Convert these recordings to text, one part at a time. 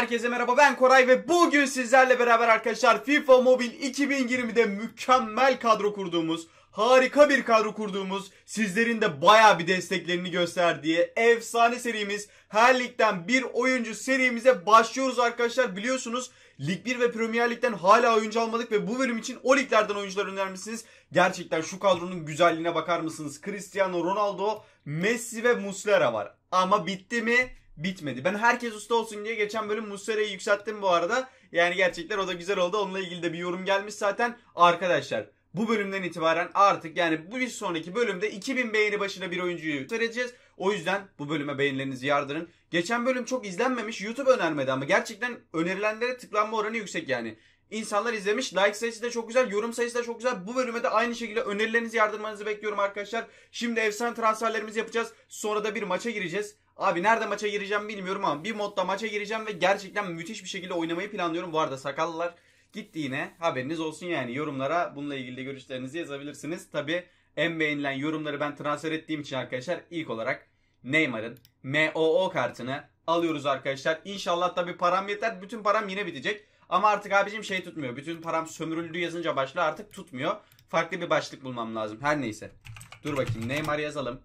Herkese merhaba, ben Koray ve bugün sizlerle beraber arkadaşlar FIFA Mobile 2020'de mükemmel kadro kurduğumuz, harika bir kadro kurduğumuz, sizlerin de bayağı bir desteklerini gösterdiği efsane serimiz Her Lig'den bir oyuncu serimize başlıyoruz arkadaşlar. Biliyorsunuz Lig 1 ve Premier Lig'den hala oyuncu almadık ve bu bölüm için o liglerden oyuncular önermişsiniz. Gerçekten şu kadronun güzelliğine bakar mısınız? Cristiano Ronaldo, Messi ve Muslera var. Ama bitti mi? Bitmedi. Ben herkes usta olsun diye geçen bölüm Muslera'yı yükselttim bu arada. Yani gerçekten o da güzel oldu. Onunla ilgili de bir yorum gelmiş zaten. Arkadaşlar bu bölümden itibaren artık yani bu bir sonraki bölümde 2000 beğeni başına bir oyuncuyu vereceğiz. O yüzden bu bölüme beğenilerinizi yardırın. Geçen bölüm çok izlenmemiş. YouTube önermedi ama gerçekten önerilenlere tıklanma oranı yüksek yani. İnsanlar izlemiş. Like sayısı da çok güzel. Yorum sayısı da çok güzel. Bu bölüme de aynı şekilde önerilerinizi yardırmanızı bekliyorum arkadaşlar. Şimdi efsane transferlerimizi yapacağız. Sonra da bir maça gireceğiz. Abi nerede maça gireceğim bilmiyorum ama bir modda maça gireceğim ve gerçekten müthiş bir şekilde oynamayı planlıyorum. Bu arada sakallılar gitti yine. Haberiniz olsun yani. Yorumlara bununla ilgili de görüşlerinizi yazabilirsiniz. Tabi en beğenilen yorumları ben transfer ettiğim için arkadaşlar ilk olarak Neymar'ın MOO kartını alıyoruz arkadaşlar. İnşallah tabi param yeter. Bütün param yine bitecek. Ama artık abicim şey tutmuyor. Bütün param sömürüldü yazınca başlığı artık tutmuyor. Farklı bir başlık bulmam lazım. Her neyse. Dur bakayım, Neymar yazalım.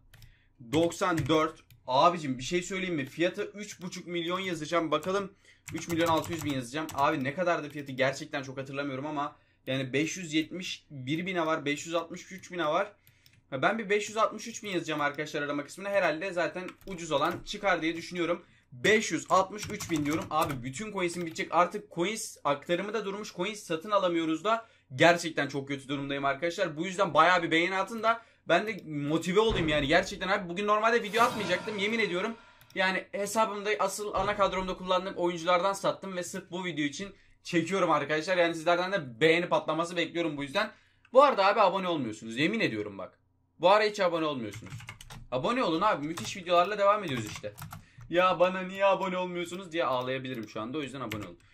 94. Abicim bir şey söyleyeyim mi? Fiyatı 3,5 milyon yazacağım. Bakalım 3 milyon 600 bin yazacağım. Abi ne kadardı fiyatı gerçekten çok hatırlamıyorum ama yani 571 bine var. 563 bine var. Ben bir 563 bin yazacağım arkadaşlar arama kısmına. Herhalde zaten ucuz olan çıkar diye düşünüyorum. 563 bin diyorum. Abi bütün coins'im bitecek. Artık coins aktarımı da durmuş. Coins satın alamıyoruz da. Gerçekten çok kötü durumdayım arkadaşlar. Bu yüzden bayağı bir beğeni atın da ben de motive olayım yani. Gerçekten abi bugün normalde video atmayacaktım. Yemin ediyorum. Yani hesabımda asıl ana kadromda kullandığım oyunculardan sattım ve sırf bu video için çekiyorum arkadaşlar. Yani sizlerden de beğeni patlaması bekliyorum bu yüzden. Bu arada abi abone olmuyorsunuz. Yemin ediyorum bak. Bu ara hiç abone olmuyorsunuz. Abone olun abi. Müthiş videolarla devam ediyoruz işte. Ya bana niye abone olmuyorsunuz diye ağlayabilirim şu anda. O yüzden abone olun.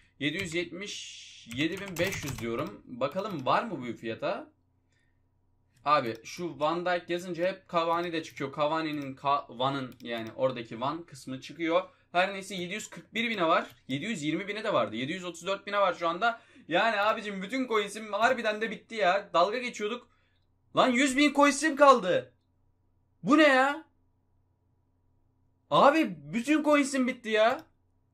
777.500 diyorum. Bakalım var mı bu fiyata? Abi şu Van Dijk yazınca hep Cavani de çıkıyor. Cavani'nin Van'ın yani oradaki Van kısmı çıkıyor. Her neyse 741 bine var. 720 bine de vardı. 734 bine var şu anda. Yani abicim bütün coins'im harbiden de bitti ya. Dalga geçiyorduk. Lan 100 bin coins'im kaldı. Bu ne ya? Abi bütün coins'im bitti ya.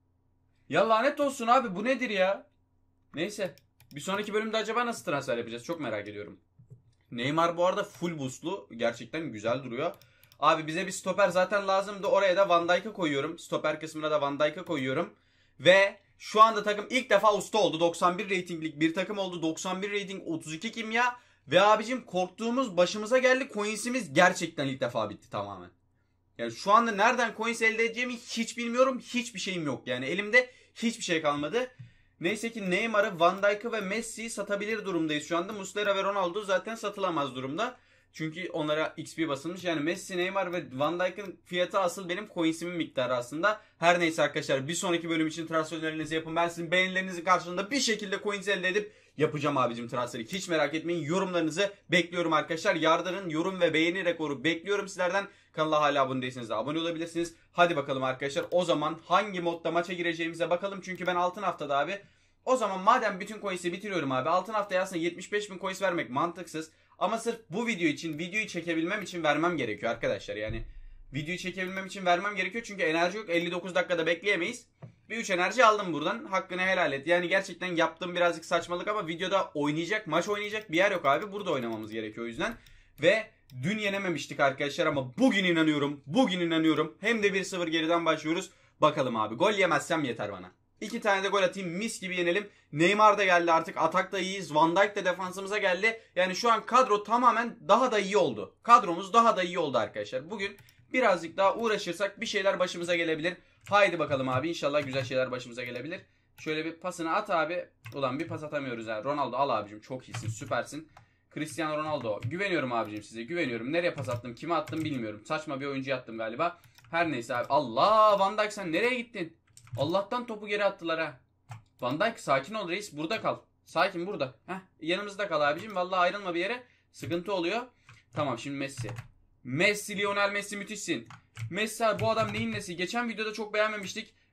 Ya lanet olsun abi, bu nedir ya? Neyse. Bir sonraki bölümde acaba nasıl transfer yapacağız? Çok merak ediyorum. Neymar bu arada full boostlu. Gerçekten güzel duruyor. Abi bize bir stoper zaten lazımdı. Oraya da Van Dijk'ı koyuyorum. Stoper kısmına da Van Dijk'ı koyuyorum. Ve şu anda takım ilk defa usta oldu. 91 ratinglik bir takım oldu. 91 rating, 32 kimya. Ve abicim korktuğumuz başımıza geldi. Coins'imiz gerçekten ilk defa bitti tamamen. Yani şu anda nereden coins elde edeceğimi hiç bilmiyorum. Hiçbir şeyim yok. Yani elimde hiçbir şey kalmadı. Neyse ki Neymar'ı, Van Dijk'ı ve Messi'yi satabilir durumdayız şu anda. Muslera ve Ronaldo zaten satılamaz durumda. Çünkü onlara XP basılmış. Yani Messi, Neymar ve Van Dijk'ın fiyatı asıl benim coins'imin miktarı aslında. Her neyse arkadaşlar, bir sonraki bölüm için transferlerinizi yapın. Ben sizin beğenilerinizin karşılığında bir şekilde coins elde edip yapacağım abicim transferi. Hiç merak etmeyin. Yorumlarınızı bekliyorum arkadaşlar. Yardırın, yorum ve beğeni rekoru bekliyorum sizlerden. Kanala hala abone değilseniz de abone olabilirsiniz. Hadi bakalım arkadaşlar. O zaman hangi modda maça gireceğimize bakalım. Çünkü ben altın haftada abi. O zaman madem bütün coins'i bitiriyorum abi. Altın haftaya aslında 75 bin coins vermek mantıksız. Ama sırf bu video için, videoyu çekebilmem için vermem gerekiyor arkadaşlar. Yani videoyu çekebilmem için vermem gerekiyor. Çünkü enerji yok. 59 dakikada bekleyemeyiz. Bir 3 enerji aldım buradan. Hakkını helal et. Yani gerçekten yaptığım birazcık saçmalık ama videoda oynayacak, maç oynayacak bir yer yok abi. Burada oynamamız gerekiyor o yüzden. Ve dün yenememiştik arkadaşlar ama bugün inanıyorum. Bugün inanıyorum. Hem de 1-0 geriden başlıyoruz. Bakalım abi. Gol yemezsem yeter bana. 2 tane de gol atayım, mis gibi yenelim. Neymar da geldi artık, atakta iyiyiz. Van Dijk de defansımıza geldi. Yani şu an kadro tamamen daha da iyi oldu. Kadromuz daha da iyi oldu arkadaşlar. Bugün birazcık daha uğraşırsak bir şeyler başımıza gelebilir. Haydi bakalım abi, inşallah güzel şeyler başımıza gelebilir. Şöyle bir pasını at abi. Ulan bir pas atamıyoruz ya. Ronaldo al abicim, çok iyisin, süpersin. Cristiano Ronaldo, güveniyorum abicim size, güveniyorum. Nereye pas attım, kime attım bilmiyorum. Saçma bir oyuncuya attım galiba. Her neyse abi. Allah, Van Dijk sen nereye gittin? Allah'tan topu geri attılar ha. Van Dijk sakin ol reis, burada kal. Sakin burada. Heh, yanımızda kal abicim. Vallahi ayrılma bir yere. Sıkıntı oluyor. Tamam şimdi Messi. Messi, Lionel Messi müthişsin. Messi abi, bu adam neyin nesi? Geçen videoda çok beğenmemiştik.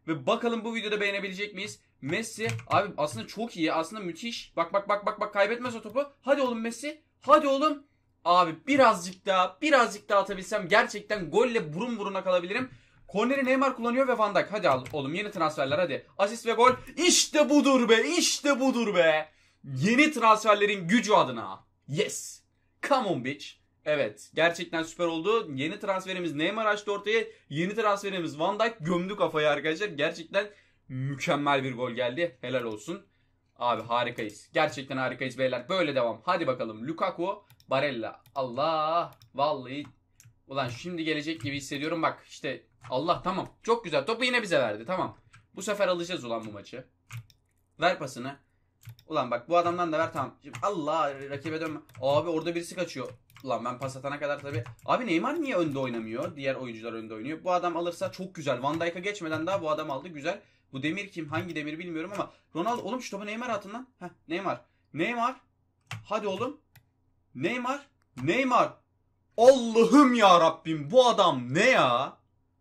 Ve bakalım bu videoda beğenebilecek miyiz? Messi abi aslında çok iyi. Aslında müthiş. Bak bak bak bak bak, kaybetmez o topu. Hadi oğlum Messi. Hadi oğlum. Abi birazcık daha atabilsem gerçekten golle burun buruna kalabilirim. Korneri Neymar kullanıyor ve Van Dijk. Hadi al oğlum, yeni transferler hadi. Asist ve gol. İşte budur be. İşte budur be. Yeni transferlerin gücü adına. Yes. Come on bitch. Evet, gerçekten süper oldu. Yeni transferimiz Neymar açtı ortaya. Yeni transferimiz Van Dijk gömdü kafayı arkadaşlar. Gerçekten mükemmel bir gol geldi. Helal olsun. Abi harikayız. Gerçekten harikayız beyler. Böyle devam. Hadi bakalım. Lukaku, Barella. Allah. Vallahi. Ulan şimdi gelecek gibi hissediyorum. Bak işte. Allah, tamam. Çok güzel. Topu yine bize verdi. Tamam. Bu sefer alacağız ulan bu maçı. Ver pasını. Ulan bak bu adamdan da ver, tamam. Şimdi Allah, rakibe dönme. Abi orada birisi kaçıyor. Ulan ben pas atana kadar tabii. Abi Neymar niye önde oynamıyor? Diğer oyuncular önde oynuyor. Bu adam alırsa çok güzel. Van Dijk'a geçmeden daha bu adam aldı. Güzel. Bu Demir kim? Hangi Demir bilmiyorum ama. Ronaldo. Oğlum şu topu Neymar atın lan. Heh, Neymar. Neymar. Hadi oğlum. Neymar. Neymar. Allah'ım ya Rabbim, bu adam ne ya?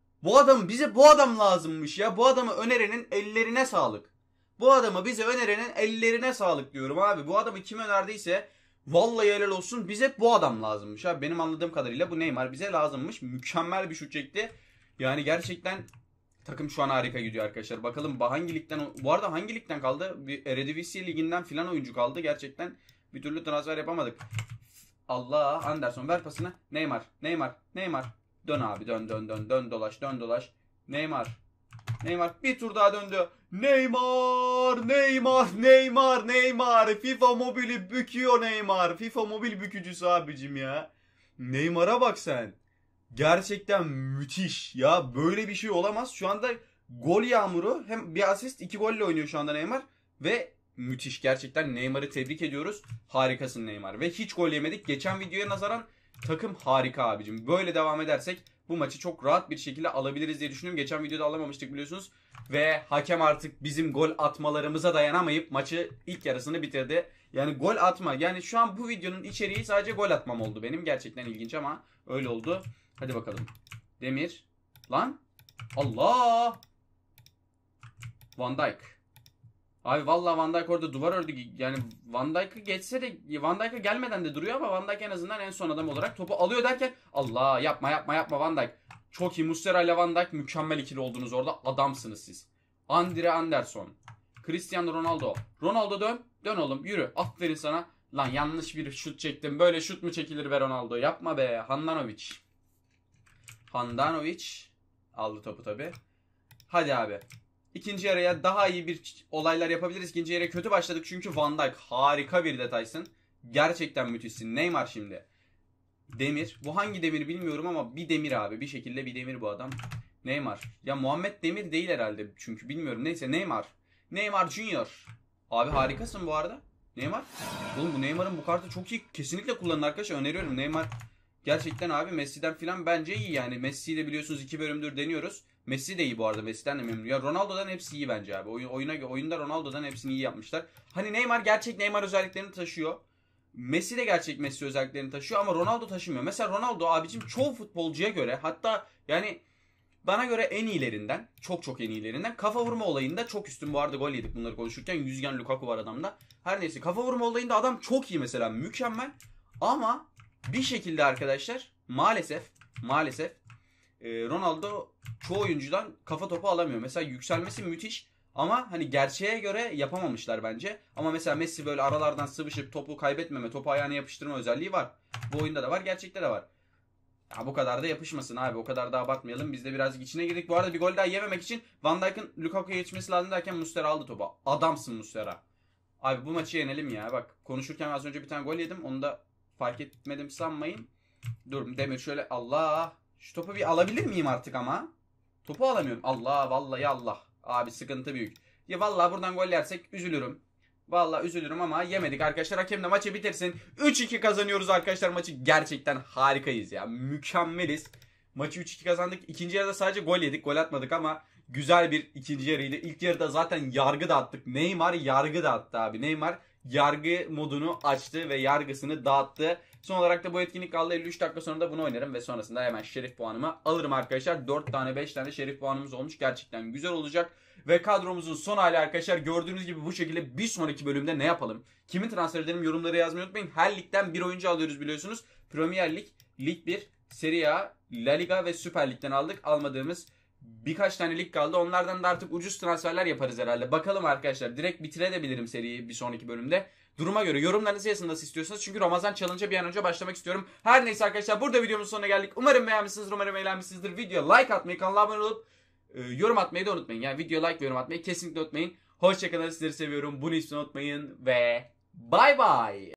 Bize bu adam lazımmış ya. Bu adamı önerenin ellerine sağlık. Bu adamı bize önerenin ellerine sağlık diyorum abi. Bu adamı kim önerdiyse vallahi helal olsun, bize bu adam lazımmış abi. Benim anladığım kadarıyla bu Neymar bize lazımmış. Mükemmel bir şut çekti. Yani gerçekten takım şu an harika gidiyor arkadaşlar. Bakalım hangi ligden, bu arada hangi ligden kaldı? Bir Eredivisie liginden filan oyuncu kaldı. Gerçekten bir türlü transfer yapamadık. Allah, Anderson ver pasını. Neymar, Neymar, Neymar. Dön abi, dön dön dön dön dolaş, dön dolaş. Neymar. Neymar bir tur daha döndü. Neymar, Neymar, Neymar, Neymar. FIFA Mobile'i büküyor Neymar. FIFA Mobil bükücüsü abicim ya. Neymar'a bak sen. Gerçekten müthiş. Ya böyle bir şey olamaz. Şu anda gol yağmuru, hem bir asist, 2 golle oynuyor şu anda Neymar. Ve müthiş. Gerçekten Neymar'ı tebrik ediyoruz. Harikasın Neymar. Ve hiç gol yemedik. Geçen videoya nazaran takım harika abicim. Böyle devam edersek bu maçı çok rahat bir şekilde alabiliriz diye düşünüyorum. Geçen videoda alamamıştık biliyorsunuz. Ve hakem artık bizim gol atmalarımıza dayanamayıp maçı ilk yarısını bitirdi. Yani gol atma. Yani şu an bu videonun içeriği sadece gol atmam oldu benim. Gerçekten ilginç ama öyle oldu. Hadi bakalım. Demir. Lan. Allah. Van Dijk. Abi vallahi Van Dijk orada duvar ördü. Yani Van Dijk'ı geçse de, Van Dijk'a gelmeden de duruyor ama Van Dijk en azından en son adam olarak topu alıyor derken Allah, yapma yapma yapma Van Dijk. Çok iyi. Muslera ile Van Dijk mükemmel ikili oldunuz orada. Adamsınız siz. Andre Anderson. Cristiano Ronaldo. Ronaldo dön. Dön oğlum, yürü. Aferin sana. Lan yanlış bir şut çektim. Böyle şut mu çekilir be Ronaldo? Yapma be. Handanovic. Handanovic aldı topu tabi. Hadi abi. İkinci yarıya daha iyi bir olaylar yapabiliriz. İkinci yarıya kötü başladık çünkü Van Dijk harika bir detaysın. Gerçekten müthişsin. Neymar şimdi. Demir. Bu hangi Demir bilmiyorum ama bir Demir abi. Bir şekilde bir Demir bu adam. Neymar. Ya Muhammed Demir değil herhalde çünkü bilmiyorum. Neyse Neymar. Neymar Junior. Abi harikasın bu arada. Neymar. Oğlum bu Neymar'ın bu kartı çok iyi. Kesinlikle kullanın arkadaşlar. Öneriyorum. Neymar gerçekten abi Messi'den filan bence iyi yani. Messi'yi de biliyorsunuz 2 bölümdür deniyoruz. Messi de iyi bu arada. Messi'den de memnunum. Ya Ronaldo'dan hepsi iyi bence abi. Oyunda Ronaldo'dan hepsini iyi yapmışlar. Hani Neymar gerçek Neymar özelliklerini taşıyor. Messi de gerçek Messi özelliklerini taşıyor ama Ronaldo taşımıyor. Mesela Ronaldo abicim çoğu futbolcuya göre, hatta yani bana göre en iyilerinden, çok çok en iyilerinden. Kafa vurma olayında çok üstün. Bu arada gol yedik bunları konuşurken. Yüzgen Lukaku var adamda. Her neyse, kafa vurma olayında adam çok iyi mesela. Mükemmel. Ama bir şekilde arkadaşlar maalesef Ronaldo çoğu oyuncudan kafa topu alamıyor. Mesela yükselmesi müthiş ama hani gerçeğe göre yapamamışlar bence. Ama mesela Messi böyle aralardan sıvışıp topu kaybetmeme, topu ayağına yapıştırma özelliği var. Bu oyunda da var, gerçekte de var. Ya bu kadar da yapışmasın abi. O kadar da abartmayalım. Biz de birazcık içine girdik. Bu arada bir gol daha yememek için Van Dijk'ın Lukaku'ya geçmesi lazım derken Muslera aldı topu. Adamsın Muslera. Abi bu maçı yenelim ya. Bak konuşurken az önce bir tane gol yedim. Onu da fark etmedim sanmayın. Dur Demir şöyle, Allah. Şu topu bir alabilir miyim artık ama? Topu alamıyorum. Allah, vallahi Allah. Abi sıkıntı büyük. Ya vallahi buradan gol yersek üzülürüm. Vallahi üzülürüm ama yemedik arkadaşlar. Hakem de maçı bitirsin. 3-2 kazanıyoruz arkadaşlar maçı. Gerçekten harikayız ya. Mükemmeliz. Maçı 3-2 kazandık. İkinci yarıda sadece gol yedik. Gol atmadık ama güzel bir ikinci yarıydı. İlk yarıda zaten yargı dağıttık. Neymar yargı dağıttı abi. Neymar yargı modunu açtı ve yargısını dağıttı. Son olarak da bu etkinlik kaldı. 53 dakika sonra da bunu oynarım ve sonrasında hemen şerif puanımı alırım arkadaşlar. 4 tane 5 tane şerif puanımız olmuş. Gerçekten güzel olacak. Ve kadromuzun son hali arkadaşlar gördüğünüz gibi bu şekilde. Bir sonraki bölümde ne yapalım? Kimi transfer edelim? Yorumlara yazmayı unutmayın. Her ligden bir oyuncu alıyoruz biliyorsunuz. Premier Lig, Lig 1, Serie A, La Liga ve Süper Lig'den aldık. Almadığımız birkaç tane lig kaldı. Onlardan da artık ucuz transferler yaparız herhalde. Bakalım arkadaşlar. Direkt bitirebilirim seriyi bir sonraki bölümde. Duruma göre yorumlarınızı yazın nasıl istiyorsanız. Çünkü Ramazan Challenge'a bir an önce başlamak istiyorum. Her neyse arkadaşlar burada videomuzun sonuna geldik. Umarım beğenmişsinizdir. Umarım eğlenmişsinizdir. Videoya like atmayı, kanala abone olup yorum atmayı da unutmayın. Yani videoya like ve yorum atmayı kesinlikle unutmayın. Hoşçakalın, sizleri seviyorum. Bunu hiç unutmayın ve bay bay.